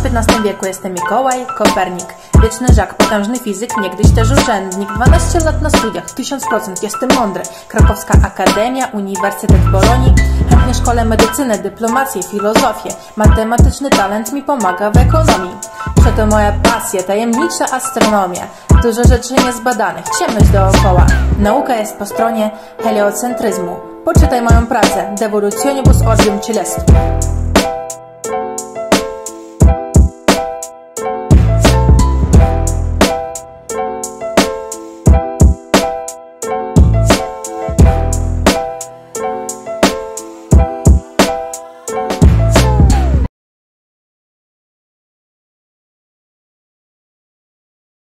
XV wieku jestem Mikołaj Kopernik, wieczny Żak, potężny fizyk, niegdyś też urzędnik. 12 lat na studiach, 1000% jestem mądry. Krakowska Akademia, Uniwersytet w Bolonii. Chętnie szkole medycynę, dyplomację, filozofię. Matematyczny talent mi pomaga w ekonomii. Przeto moja pasja, tajemnicza astronomia. Dużo rzeczy niezbadanych, ciemność dookoła. Nauka jest po stronie heliocentryzmu. Poczytaj moją pracę, De Evolutionibus Orbium Coelestum.